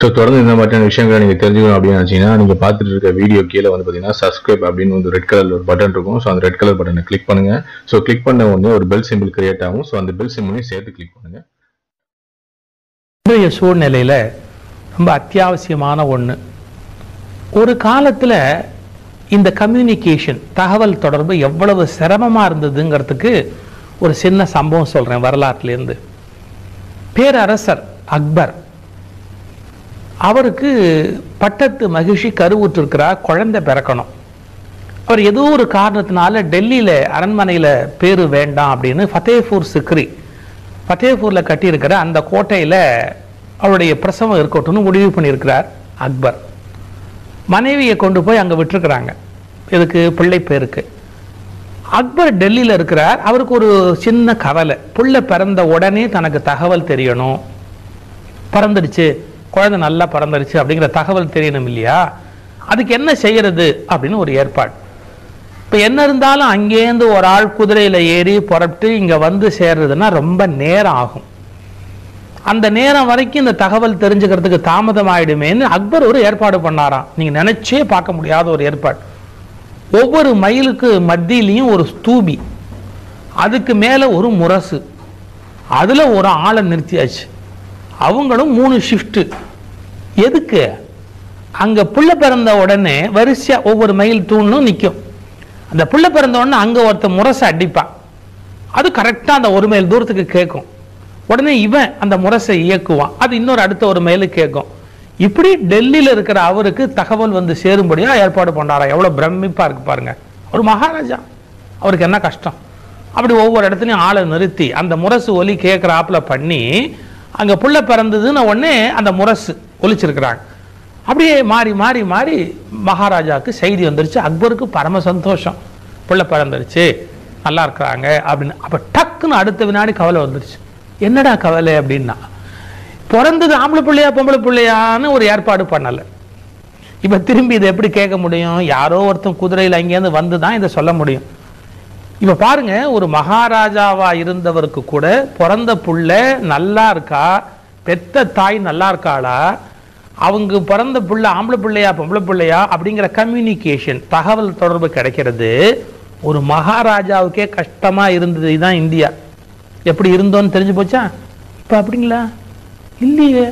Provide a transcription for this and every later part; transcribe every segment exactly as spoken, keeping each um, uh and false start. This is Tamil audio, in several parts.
ஸோ தொடர்ந்து இந்த மாதிரியான விஷயங்களை நீங்கள் தெரிஞ்சுக்கணும் அப்படின்னு நினச்சிங்கன்னா நீங்கள் பார்த்துட்டு இருக்க வீடியோ கீழே வந்து பார்த்தீங்கன்னா சப்ஸ்கிரைப் அப்படின்னு வந்து ரெட் கலர் ஒரு பட்டன் இருக்கும். ஸோ அந்த ரெட் கலர் பட்டனை கிளிக் பண்ணுங்கள். ஸோ கிளிக் பண்ண உடனே ஒரு பெல் சிம்பிள் கிரியேட் ஆகும். ஸோ அந்த பெல் சிம்பிளையும் சேர்த்து கிளிக் பண்ணுங்கள். இன்றைய சூழ்நிலையில் ரொம்ப அத்தியாவசியமான ஒன்று. ஒரு காலத்தில் இந்த கம்யூனிகேஷன் தகவல் தொடர்பு எவ்வளவு சிரமமாக இருந்ததுங்கிறதுக்கு ஒரு சின்ன சம்பவம் சொல்கிறேன் வரலாற்றுலேருந்து. பேரரசர் அக்பர், அவருக்கு பட்டத்து மகிழ்ச்சி கருவுற்றிருக்கிறார், குழந்தை பிறக்கணும். அவர் ஏதோ ஒரு காரணத்தினால டெல்லியில் அரண்மனையில் பேரு வேண்டாம் அப்படின்னு ஃபத்தேபூர் சிக்ரி ஃபத்தேபூரில் கட்டியிருக்கிற அந்த கோட்டையில் அவருடைய பிரசவம் இருக்கட்டும்னு முடிவு பண்ணியிருக்கிறார் அக்பர். மனைவியை கொண்டு போய் அங்கே விட்டுருக்குறாங்க. இதுக்கு பிள்ளை பேருக்கு. அக்பர் டெல்லியில் இருக்கிறார். அவருக்கு ஒரு சின்ன கவலை, பிள்ளை பிறந்த உடனே தனக்கு தகவல் தெரியணும். பிறந்துடுச்சு, குழந்தை நல்லா பிறந்துடுச்சு அப்படிங்கிற தகவல் தெரியணும் இல்லையா? அதுக்கு என்ன செய்யறது அப்படின்னு ஒரு ஏற்பாடு. இப்போ என்ன இருந்தாலும் அங்கேருந்து ஒரு ஆள் குதிரையில் ஏறி புறப்பட்டு இங்கே வந்து சேர்றதுன்னா ரொம்ப நேரம் ஆகும். அந்த நேரம் வரைக்கும் இந்த தகவல் தெரிஞ்சுக்கிறதுக்கு தாமதம் ஆயிடுமேன்னு அக்பர் ஒரு ஏற்பாடு பண்ணாராம். நீங்கள் நினைச்சே பார்க்க முடியாத ஒரு ஏற்பாடு. ஒவ்வொரு மைலுக்கு மத்தியிலையும் ஒரு ஸ்தூபி, அதுக்கு மேலே ஒரு முரசு, அதில் ஒரு ஆளை நிறுத்தியாச்சு. அவங்களும் மூணு ஷிஃப்ட்டு. எதுக்கு? அங்கே புள்ள பிறந்த உடனே வரிசையாக ஒவ்வொரு மைல் தூணும் நிற்கும். அந்த புள்ள பிறந்த உடனே அங்கே ஒருத்தர் முரசை அடிப்பான். அது கரெக்டாக அந்த ஒரு மைல் தூரத்துக்கு கேட்கும். உடனே இவன் அந்த முரசை இயக்குவான். அது இன்னொரு அடுத்த ஒரு மைலு கேட்கும். இப்படி டெல்லியில் இருக்கிற அவருக்கு தகவல் வந்து சேரும்படியாக ஏற்பாடு பண்ணாரா. எவ்வளோ பிரமிப்பாக இருக்கு பாருங்க. ஒரு மகாராஜா, அவருக்கு என்ன கஷ்டம்? அப்படி ஒவ்வொரு இடத்துலையும் ஆளை நிறுத்தி அந்த முரசு ஒலி கேட்குற ஆப்பில் பண்ணி அங்கே புள்ள பிறந்ததுன்னு உடனே அந்த முரசு ஒலிச்சிருக்கிறாங்க. அப்படியே மாறி மாறி மாறி மகாராஜாவுக்கு செய்தி வந்துருச்சு. அக்பருக்கு பரம சந்தோஷம், புள்ள பிறந்துருச்சு, நல்லா இருக்கிறாங்க அப்படின்னு. அப்போ டக்குன்னு அடுத்த வினாடி கவலை வந்துருச்சு. என்னடா கவலை அப்படின்னா, பிறந்தது ஆம்பளை பிள்ளையா பொம்பளை பிள்ளையான்னு ஒரு ஏற்பாடு பண்ணலை. இப்போ திரும்பி இதை எப்படி கேட்க முடியும்? யாரோ ஒருத்தன் குதிரையில் அங்கேருந்து வந்து தான் இதை சொல்ல முடியும். இப்போ பாருங்க, ஒரு மகாராஜாவா இருந்தவருக்கு கூட பிறந்த புள்ள நல்லா இருக்கா, பெத்த தாய் நல்லா இருக்காளா, அவங்க பிறந்த புள்ள ஆம்பளை பிள்ளையா பொம்பளை பிள்ளையா அப்படிங்கிற கம்யூனிகேஷன் தகவல் தொடர்பு கிடைக்கிறது ஒரு மகாராஜாவுக்கே கஷ்டமா இருந்தது. இதுதான் இந்தியா. எப்படி இருந்தோன்னு தெரிஞ்சு போச்சா? இப்போ அப்படிங்களா? இல்லையே.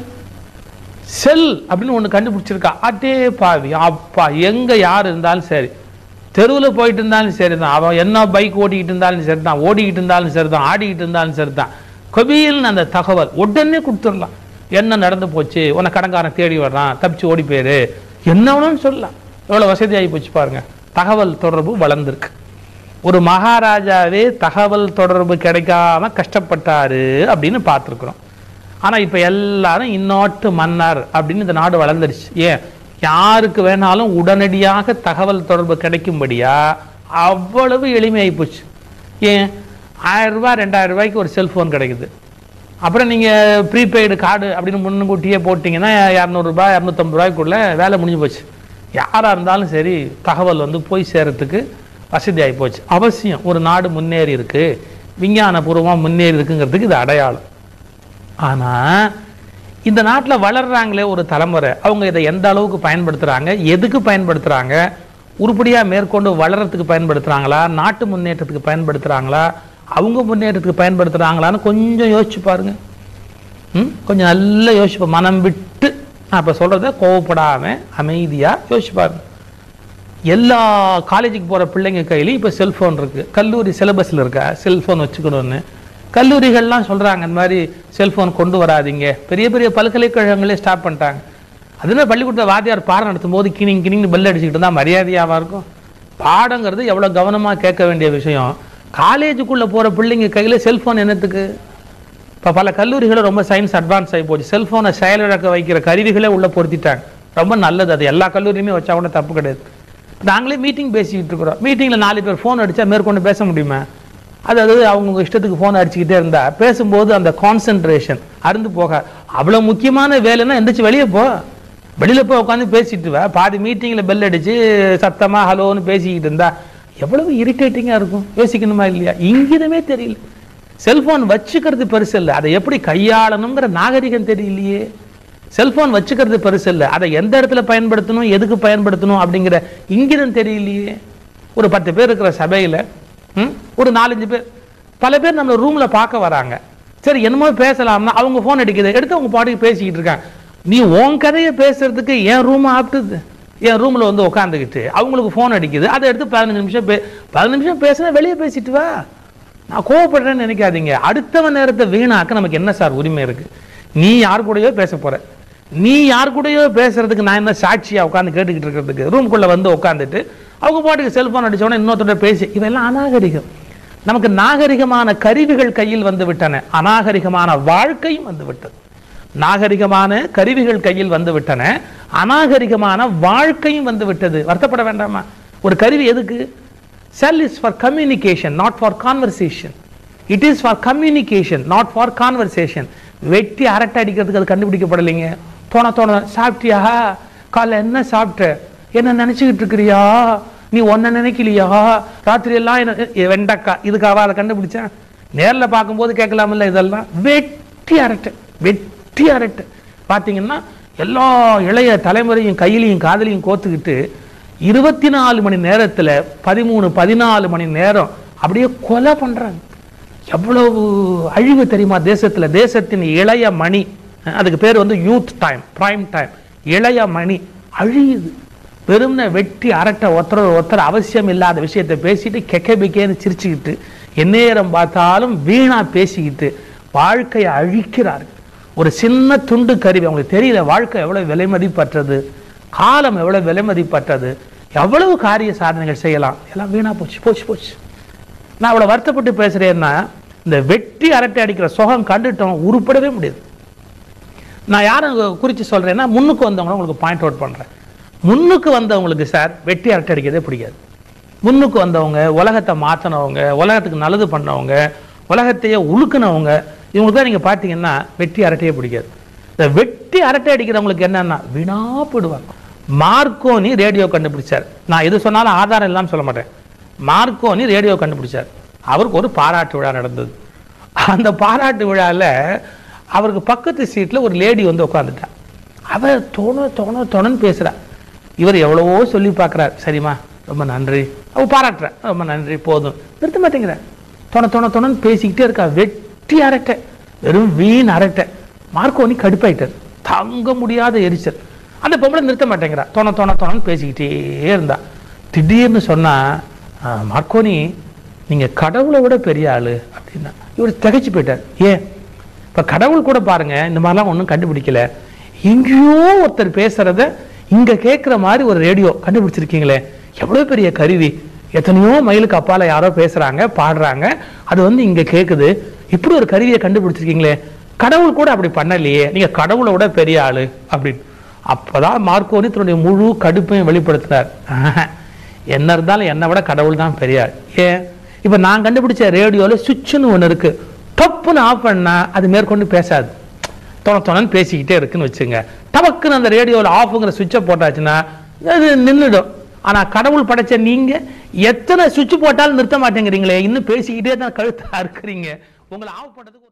செல் அப்படின்னு ஒன்று கண்டுபிடிச்சிருக்கா. அதே பாவி அப்பா, எங்க யார் இருந்தாலும் சரி, தெருவில் போயிட்டு இருந்தாலும் சரி தான், அவன் என்ன பைக் ஓட்டிக்கிட்டு இருந்தாலும் சரி தான், ஓடிக்கிட்டு இருந்தாலும் சரி தான், ஆடிக்கிட்டு இருந்தாலும் சரி தான், கபில்னு அந்த தகவல் உடனே கொடுத்துடலாம். என்ன நடந்து போச்சு, உன்னை கடங்காரன் தேடி வர்றான், தப்பிச்சு ஓடி போயிரு, என்ன வேணும்னு சொல்லலாம். எவ்வளோ வசதியாகி போச்சு பாருங்க. தகவல் தொடர்பு வளர்ந்துருக்கு. ஒரு மகாராஜாவே தகவல் தொடர்பு கிடைக்காம கஷ்டப்பட்டாரு அப்படின்னு பார்த்துருக்குறோம். ஆனால் இப்போ எல்லாரும் இந்நாட்டு மன்னர் அப்படின்னு இந்த நாடு வளர்ந்துருச்சு. ஏன்? யாருக்கு வேணாலும் உடனடியாக தகவல் தொடர்பு கிடைக்கும்படியா அவ்வளவு எளிமையாகி போச்சு. ஏன்? ஆயிரம் ரூபாய் ரெண்டாயிரம் ரூபாய்க்கு ஒரு செல்ஃபோன் கிடைக்குது. அப்புறம் நீங்கள் ப்ரீபெய்டு கார்டு அப்படின்னு முன்கூட்டியே போட்டிங்கன்னா இரநூறுபா இரநூத்தம்பது ரூபாய்க்குள்ளே வேலை முடிஞ்சு போச்சு. யாராக இருந்தாலும் சரி தகவல் வந்து போய் சேரத்துக்கு வசதியாகி போச்சு. அவசியம். ஒரு நாடு முன்னேறி இருக்கு, விஞ்ஞானபூர்வமாக முன்னேறி இருக்குங்கிறதுக்கு இது அடையாளம். ஆனால் இந்த நாட்டில் வளர்றாங்களே ஒரு தலைமுறை, அவங்க இதை எந்த அளவுக்கு பயன்படுத்துகிறாங்க, எதுக்கு பயன்படுத்துகிறாங்க, உருப்படியாக மேற்கொண்டு வளர்கிறதுக்கு பயன்படுத்துகிறாங்களா, நாட்டு முன்னேற்றத்துக்கு பயன்படுத்துகிறாங்களா, அவங்க முன்னேற்றத்துக்கு பயன்படுத்துகிறாங்களான்னு கொஞ்சம் யோசிச்சு பாருங்க. ம் கொஞ்சம் நல்லா யோசிச்சு, மனம் விட்டு நான் இப்போ சொல்கிறத கோவப்படாமல் அமைதியாக யோசிச்சு பாருங்க. எல்லா காலேஜுக்கு போகிற பிள்ளைங்க கையிலையும் இப்போ செல்ஃபோன் இருக்குது. கல்லூரி சிலபஸில் இருக்கா செல்ஃபோன் வச்சுக்கணும்னு. கல்லூரிகள்லாம் சொல்கிறாங்க இந்த மாதிரி செல்ஃபோன் கொண்டு வராதிங்க. பெரிய பெரிய பல்கலைக்கழகங்களே ஸ்டாப் பண்ணிட்டாங்க. அதுனா பள்ளிக்கூடத்தில் வாத்தியார் பாடம் நடத்தும் போது கிணிங் கிணிங்னு பெல் அடிச்சுக்கிட்டு இருந்தால் மரியாதையாகவும் இருக்கும். பாடங்கிறது எவ்வளோ கவனமாக கேட்க வேண்டிய விஷயம். காலேஜுக்குள்ளே போகிற பிள்ளைங்க கையில் செல்ஃபோன் என்னத்துக்கு? இப்போ பல கல்லூரிகளும் ரொம்ப சயின்ஸ் அட்வான்ஸ் ஆகி போச்சு. செல்ஃபோனை செயலிழக்க வைக்கிற கருவிகளே உள்ளே பொருத்திட்டாங்க. ரொம்ப நல்லது. அது எல்லா கல்லூரியுமே வச்சா கூட தப்பு கிடையாது. நாங்களே மீட்டிங் பேசிக்கிட்டு இருக்கிறோம். மீட்டிங்கில் நாலு பேர் ஃபோன் அடித்தா மேற்கொண்டு பேச முடியுமா? அதாவது அவங்க இஷ்டத்துக்கு ஃபோன் அடிச்சுக்கிட்டே இருந்தால் பேசும்போது அந்த கான்சென்ட்ரேஷன் அருந்து போக. அவ்வளோ முக்கியமான வேலைன்னா எந்திரிச்சு வெளியே போ, வெளியில் போய் உட்காந்து பேசிட்டு வா. பாதி மீட்டிங்கில் பெல் அடித்து சத்தமாக ஹலோன்னு பேசிக்கிட்டு இருந்தா எவ்வளவு இரிட்டேட்டிங்காக இருக்கும். யோசிக்கணுமா இல்லையா? இங்கிதமே தெரியல. செல்ஃபோன் வச்சுக்கிறது பெருசு இல்லை, அதை எப்படி கையாளணுங்கிற நாகரிகம் தெரியலையே. செல்போன் வச்சுக்கிறது பெருசு இல்லை, அதை எந்த இடத்துல பயன்படுத்தணும், எதுக்கு பயன்படுத்தணும் அப்படிங்கிற இங்கிதம் தெரியலையே. ஒரு பத்து பேர் இருக்கிற சபையில் ஒரு நாலஞ்சு பேர், பல பேர் நம்ம ரூம்ல பார்க்க வராங்க. சரி என்னமோ பேசலாம்னா அவங்க ஃபோன் அடிக்குது, எடுத்து அவங்க பாட்டுக்கு பேசிக்கிட்டு இருக்காங்க. நீ உன் கதையை பேசுறதுக்கு என் ரூம் ஆப்பிட்டுது, என் ரூம்ல வந்து உட்காந்துக்கிட்டு அவங்களுக்கு ஃபோன் அடிக்குது, அதை எடுத்து பதினஞ்சு நிமிஷம் பே பதினஞ்சு நிமிஷம் பேசினா வெளியே பேசிட்டு வா. நான் கோவப்படுறேன்னு நினைக்காதீங்க. அடுத்தவன் நேரத்தை வீணாக்க நமக்கு என்ன சார் உரிமை இருக்கு? நீ யார் கூடயோ பேச போற, நீ யார் கூடயோ பேசுறதுக்கு நான் என்ன சாட்சியா உட்காந்து கேட்டுக்கிட்டு இருக்கிறதுக்கு? ரூம்குள்ள வந்து உட்காந்துட்டு அவங்க பாட்டுக்கு செல்போன் அடிச்சோன்னா இன்னொருத்தோட பேசி, இதெல்லாம் அநாகரிகம். நமக்கு நாகரிகமான கருவிகள் கையில் வந்து விட்டன, அநாகரிகமான வாழ்க்கையும் வந்து விட்டது. நாகரிகமான கருவிகள் கையில் வந்து விட்டன, அநாகரிகமான வாழ்க்கையும் வந்து விட்டது. வருத்தப்பட வேண்டாமா? ஒரு கருவி எதுக்கு? Cell is for communication, not for conversation. It is for communication, not for conversation. வெட்டி அரட்டை அடிக்கிறதுக்கு அது கண்டுபிடிக்கப்படலைங்க. தோண தோண சாப்பிட்டியா, காலைல என்ன சாப்பிட்ட, என்ன நினைச்சுக்கிட்டு இருக்கிறியா, நீ ஒன்ன நினைக்கலையா, ராத்திரி எல்லாம் என்ன வெண்டக்கா, இதுக்காக அதை கண்டுபிடிச்சேன்? நேர்ல பார்க்கும்போது கேட்கலாமில்ல. இதெல்லாம் வெட்டி அரட்டை, வெட்டி அரட்டை. பார்த்தீங்கன்னா எல்லா இளைய தலைமுறையும் கையிலையும் காதலையும் கோத்துக்கிட்டு இருபத்தி நாலு மணி நேரத்துல பதிமூணு பதினாலு மணி நேரம் அப்படியே கொலை பண்றாங்க. எவ்வளவு அழிவு தெரியுமா தேசத்துல? தேசத்தின் இளைய மணி, அதுக்கு பேர் வந்து யூத் டைம், பிரைம் டைம், இளைய மணி அழியுது. வெறும்ன வெட்டி அரட்டை, ஒருத்தர் ஒருத்தர் அவசியம் இல்லாத விஷயத்தை பேசிட்டு கெக்கபிக்கேன்னு சிரிச்சுக்கிட்டு எந்நேரம் பார்த்தாலும் வீணா பேசிக்கிட்டு வாழ்க்கையை அழிக்கிறார்கள். ஒரு சின்ன துண்டு கருவி, அவங்களுக்கு தெரியல வாழ்க்கை எவ்வளவு விலை மதிப்பற்றது, காலம் எவ்வளவு விலை மதிப்பற்றது, எவ்வளவு காரிய சாதனைகள் செய்யலாம், எல்லாம் வீணா போச்சு போச்சு போச்சு. நான் அவ்வளவு வருத்தப்பட்டு பேசுறேன்னா, இந்த வெட்டி அரட்டை அடிக்கிற சுகம் கண்டுட்டோம், உருப்படவே முடியாது. நான் யாரும் குறித்து சொல்றேன்னா, முன்னுக்கு வந்தவங்க உங்களுக்கு பாயிண்ட் அவுட் பண்றேன். முன்னுக்கு வந்தவங்களுக்கு சார் வெட்டி அரட்டை அடிக்கிறதே பிடிக்காது. முன்னுக்கு வந்தவங்க, உலகத்தை மாற்றினவங்க, உலகத்துக்கு நல்லது பண்ணவங்க, உலகத்தையே உழுக்குனவங்க, இவங்களுக்கு தான் நீங்க பார்த்தீங்கன்னா வெட்டி அரட்டையே பிடிக்காது. இந்த வெட்டி அரட்டை அடிக்கிறவங்களுக்கு என்னன்னா வீணா போடுவாங்க. மார்க்கோனி ரேடியோ கண்டுபிடிச்சார். நான் எது சொன்னாலும் ஆதாரம் இல்லாமல் சொல்ல மாட்டேன். மார்க்கோனி ரேடியோ கண்டுபிடிச்சார். அவருக்கு ஒரு பாராட்டு விழா நடந்தது. அந்த பாராட்டு விழாவில் அவருக்கு பக்கத்து சீட்டில் ஒரு லேடி வந்து உட்காந்துட்டா. அவர் தோண தோண தோணன்னு பேசுறா. இவர் எவ்வளவோ சொல்லி பார்க்குறார், சரிம்மா ரொம்ப நன்றி, அவ பாராட்டுற, ரொம்ப நன்றி, போதும், நிறுத்த மாட்டேங்கிற, தோண தோண தோணன்னு பேசிக்கிட்டே இருக்கா. வெட்டி அரட்டை, வெறும் வீண் அரட்டை. மார்க்கோனி கடுப்பாயிட்டார், தாங்க முடியாத எரிச்சல். அந்த பொம்பளை நிறுத்த மாட்டேங்கிறா, தோண தோண தோணன்னு பேசிக்கிட்டே இருந்தா. திடீர்னு சொன்னா, மார்க்கோனி நீங்க கடவுளை விட பெரிய ஆளு அப்படின்னா. இவர் திகைச்சு போயிட்டார். ஏன்? இப்ப கடவுள் கூட பாருங்க இந்த மாதிரிலாம் ஒன்றும் கண்டுபிடிக்கல, எங்கேயோ ஒருத்தர் பேசுறத இங்க கேட்கிற மாதிரி ஒரு ரேடியோ கண்டுபிடிச்சிருக்கீங்களே, எவ்வளவு பெரிய கருவி. எத்தனையோ மைலுக்கு அப்பால யாரோ பேசுறாங்க, பாடுறாங்க, அது வந்து இங்க கேக்குது. இப்படி ஒரு கருவியை கண்டுபிடிச்சிருக்கீங்களே, கடவுள் கூட அப்படி பண்ணலையே, நீங்க கடவுளை விட பெரிய ஆளு அப்படின்னு. அப்பதான் மார்க்கோனி தன்னுடைய முழு கடுப்பையும் வெளிப்படுத்தினார். என்ன இருந்தாலும் என்னை விட கடவுள் தான் பெரிய ஆள். ஏன்? இப்ப நான் கண்டுபிடிச்ச ரேடியோல சுவிட்சுன்னு ஒண்ணு இருக்கு, டப்புன்னு ஆஃப் பண்ணா அது மேற்கொண்டு பேசாது, தொண தொணன்னு பேசிக்கிட்டே இருக்குன்னு வச்சுங்க. டபக்குன்னு அந்த ரேடியோவில் ஆஃப்ங்கிற சுவிட்சை போட்டாச்சுன்னா அது நின்றுடும். ஆனா கடவுள் படைச்ச நீங்க எத்தனை சுவிட்ச் போட்டாலும் நிறுத்த மாட்டேங்கிறீங்களே, இன்னும் பேசிக்கிட்டே தான் கழுத்தா இருக்கிறீங்க. உங்களை ஆஃப் பண்றதுக்கு